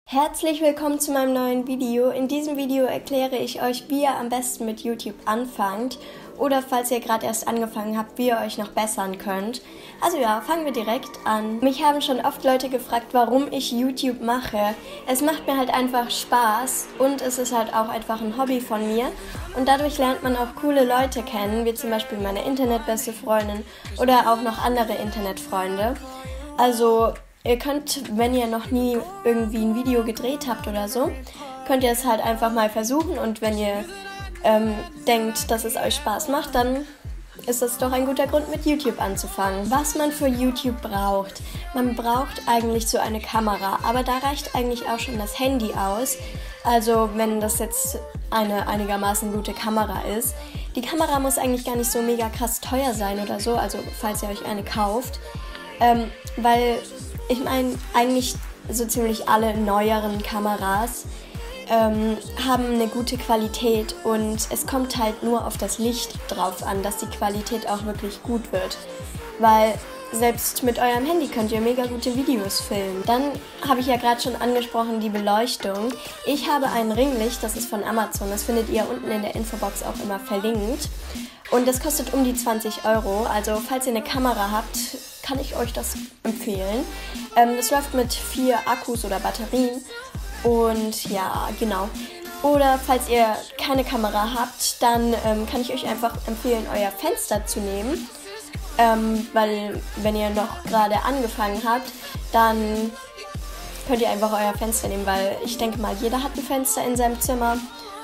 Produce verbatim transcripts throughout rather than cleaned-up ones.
Herzlich willkommen zu meinem neuen Video. In diesem Video erkläre ich euch, wie ihr am besten mit YouTube anfangt oder falls ihr gerade erst angefangen habt, wie ihr euch noch bessern könnt. Also ja, fangen wir direkt an. Mich haben schon oft Leute gefragt, warum ich YouTube mache. Es macht mir halt einfach Spaß und es ist halt auch einfach ein Hobby von mir. Und dadurch lernt man auch coole Leute kennen, wie zum Beispiel meine internetbeste Freundin oder auch noch andere Internetfreunde. Also ihr könnt, wenn ihr noch nie irgendwie ein Video gedreht habt oder so, könnt ihr es halt einfach mal versuchen und wenn ihr ähm, denkt, dass es euch Spaß macht, dann ist das doch ein guter Grund, mit YouTube anzufangen. Was man für YouTube braucht. Man braucht eigentlich so eine Kamera, aber da reicht eigentlich auch schon das Handy aus. Also wenn das jetzt eine einigermaßen gute Kamera ist. Die Kamera muss eigentlich gar nicht so mega krass teuer sein oder so, also falls ihr euch eine kauft, ähm, weil ich meine, eigentlich so ziemlich alle neueren Kameras ähm, haben eine gute Qualität und es kommt halt nur auf das Licht drauf an, dass die Qualität auch wirklich gut wird. Weil selbst mit eurem Handy könnt ihr mega gute Videos filmen. Dann habe ich ja gerade schon angesprochen, die Beleuchtung. Ich habe ein Ringlicht, das ist von Amazon, das findet ihr unten in der Infobox auch immer verlinkt. Und das kostet um die zwanzig Euro, also falls ihr eine Kamera habt, kann ich euch das empfehlen. Ähm, das läuft mit vier Akkus oder Batterien und ja, genau. Oder falls ihr keine Kamera habt, dann ähm, kann ich euch einfach empfehlen, euer Fenster zu nehmen. Ähm, weil wenn ihr noch gerade angefangen habt, dann könnt ihr einfach euer Fenster nehmen, weil ich denke mal, jeder hat ein Fenster in seinem Zimmer.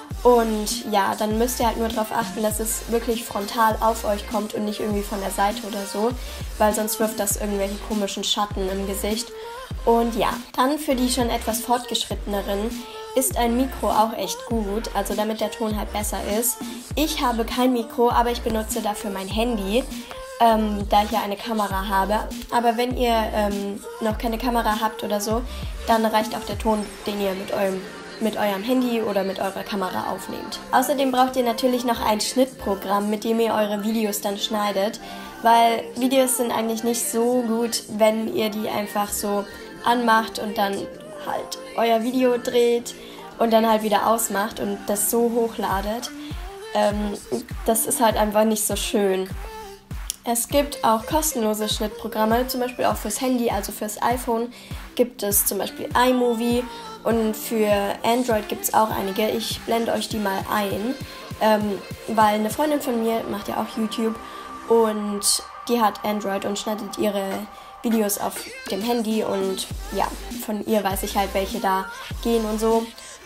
Und ja, dann müsst ihr halt nur darauf achten, dass es wirklich frontal auf euch kommt und nicht irgendwie von der Seite oder so, weil sonst wirft das irgendwelche komischen Schatten im Gesicht. Und ja, dann für die schon etwas fortgeschritteneren ist ein Mikro auch echt gut, also damit der Ton halt besser ist. Ich habe kein Mikro, aber ich benutze dafür mein Handy, ähm, da ich ja eine Kamera habe. Aber wenn ihr ähm, noch keine Kamera habt oder so, dann reicht auch der Ton, den ihr mit eurem mit eurem Handy oder mit eurer Kamera aufnehmt. Außerdem braucht ihr natürlich noch ein Schnittprogramm, mit dem ihr eure Videos dann schneidet, weil Videos sind eigentlich nicht so gut, wenn ihr die einfach so anmacht und dann halt euer Video dreht und dann halt wieder ausmacht und das so hochladet. Ähm, das ist halt einfach nicht so schön. Es gibt auch kostenlose Schnittprogramme, zum Beispiel auch fürs Handy, also fürs iPhone gibt es zum Beispiel iMovie und für Android gibt es auch einige. Ich blende euch die mal ein, ähm, weil eine Freundin von mir macht ja auch YouTube und die hat Android und schneidet ihre Videos auf dem Handy und ja, von ihr weiß ich halt, welche da gehen und so.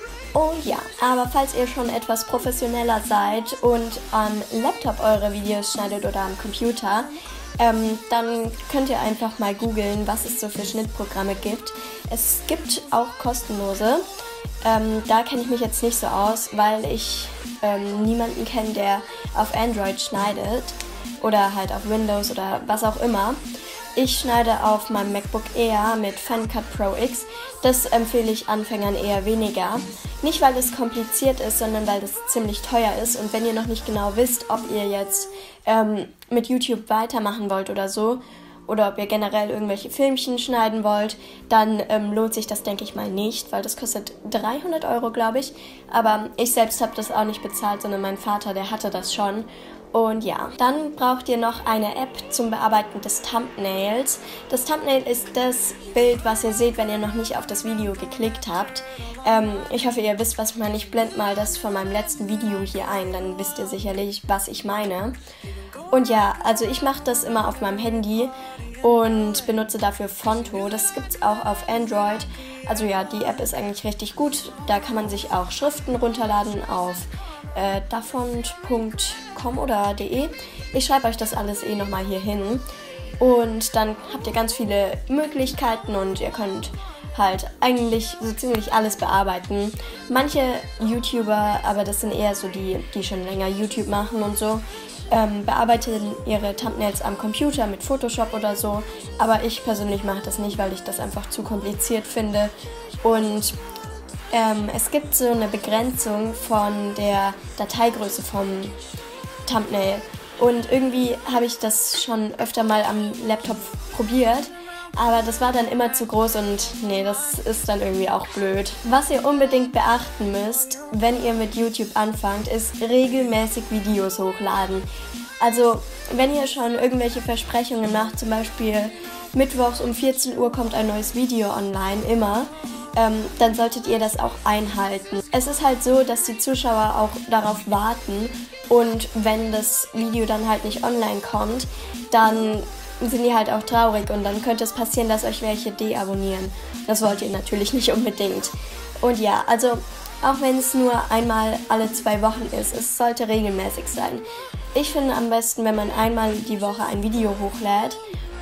Und ja, aber falls ihr schon etwas professioneller seid und am Laptop eure Videos schneidet oder am Computer, ähm, dann könnt ihr einfach mal googeln, was es so für Schnittprogramme gibt. Es gibt auch kostenlose. Ähm, da kenne ich mich jetzt nicht so aus, weil ich ähm, niemanden kenne, der auf Android schneidet oder halt auf Windows oder was auch immer. Ich schneide auf meinem MacBook Air mit Final Cut Pro X. Das empfehle ich Anfängern eher weniger. Nicht, weil es kompliziert ist, sondern weil es ziemlich teuer ist. Und wenn ihr noch nicht genau wisst, ob ihr jetzt ähm, mit YouTube weitermachen wollt oder so, oder ob ihr generell irgendwelche Filmchen schneiden wollt, dann ähm, lohnt sich das, denke ich mal, nicht, weil das kostet dreihundert Euro, glaube ich. Aber ich selbst habe das auch nicht bezahlt, sondern mein Vater, der hatte das schon. Und ja, dann braucht ihr noch eine App zum Bearbeiten des Thumbnails. Das Thumbnail ist das Bild, was ihr seht, wenn ihr noch nicht auf das Video geklickt habt. Ähm, ich hoffe, ihr wisst, was ich meine. Ich blende mal das von meinem letzten Video hier ein, dann wisst ihr sicherlich, was ich meine. Und ja, also ich mache das immer auf meinem Handy und benutze dafür Phonto. Das gibt es auch auf Android. Also ja, die App ist eigentlich richtig gut. Da kann man sich auch Schriften runterladen auf äh, dafont punkt com oder de. Ich schreibe euch das alles eh nochmal hier hin. Und dann habt ihr ganz viele Möglichkeiten und ihr könnt halt eigentlich so ziemlich alles bearbeiten. Manche YouTuber, aber das sind eher so die, die schon länger YouTube machen und so, ähm, bearbeiten ihre Thumbnails am Computer mit Photoshop oder so. Aber ich persönlich mache das nicht, weil ich das einfach zu kompliziert finde. Und ähm, es gibt so eine Begrenzung von der Dateigröße vom Thumbnail. Und irgendwie habe ich das schon öfter mal am Laptop probiert, Aber das war dann immer zu groß und nee, das ist dann irgendwie auch blöd. Was ihr unbedingt beachten müsst, wenn ihr mit YouTube anfangt, ist regelmäßig Videos hochladen. Also wenn ihr schon irgendwelche Versprechungen macht, zum Beispiel mittwochs um vierzehn Uhr kommt ein neues Video online, immer, ähm, dann solltet ihr das auch einhalten. Es ist halt so, dass die Zuschauer auch darauf warten und wenn das Video dann halt nicht online kommt, dann sind die halt auch traurig und dann könnte es passieren, dass euch welche deabonnieren. Das wollt ihr natürlich nicht unbedingt. Und ja, also auch wenn es nur einmal alle zwei Wochen ist, es sollte regelmäßig sein. Ich finde am besten, wenn man einmal die Woche ein Video hochlädt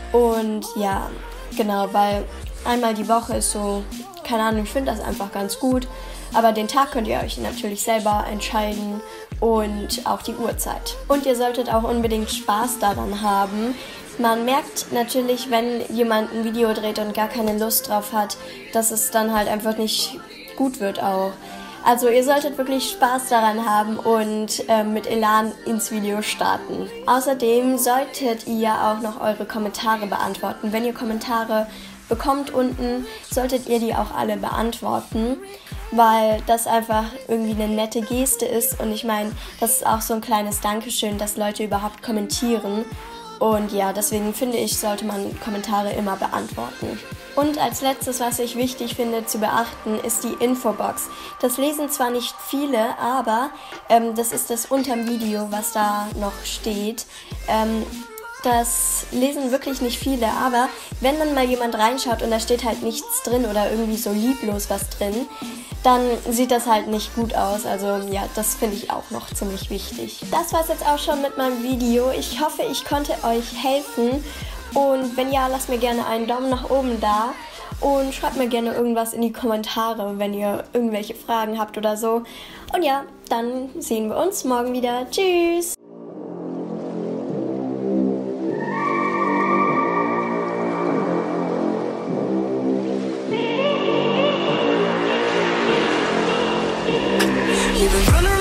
und ja, genau, weil einmal die Woche ist so, keine Ahnung, ich finde das einfach ganz gut, aber den Tag könnt ihr euch natürlich selber entscheiden und auch die Uhrzeit. Und ihr solltet auch unbedingt Spaß daran haben. Man merkt natürlich, wenn jemand ein Video dreht und gar keine Lust drauf hat, dass es dann halt einfach nicht gut wird auch. Also ihr solltet wirklich Spaß daran haben und äh, mit Elan ins Video starten. Außerdem solltet ihr auch noch eure Kommentare beantworten. Wenn ihr Kommentare bekommt unten, solltet ihr die auch alle beantworten, weil das einfach irgendwie eine nette Geste ist. Und ich meine, das ist auch so ein kleines Dankeschön, dass Leute überhaupt kommentieren. Und ja, deswegen finde ich, sollte man Kommentare immer beantworten. Und als letztes, was ich wichtig finde zu beachten, ist die Infobox. Das lesen zwar nicht viele, aber ähm, das ist das unterm Video, was da noch steht. Ähm, das lesen wirklich nicht viele, aber wenn dann mal jemand reinschaut und da steht halt nichts drin oder irgendwie so lieblos was drin, dann sieht das halt nicht gut aus. Also ja, das finde ich auch noch ziemlich wichtig. Das war's jetzt auch schon mit meinem Video. Ich hoffe, ich konnte euch helfen. Und wenn ja, lasst mir gerne einen Daumen nach oben da. Und schreibt mir gerne irgendwas in die Kommentare, wenn ihr irgendwelche Fragen habt oder so. Und ja, dann sehen wir uns morgen wieder. Tschüss! You've been running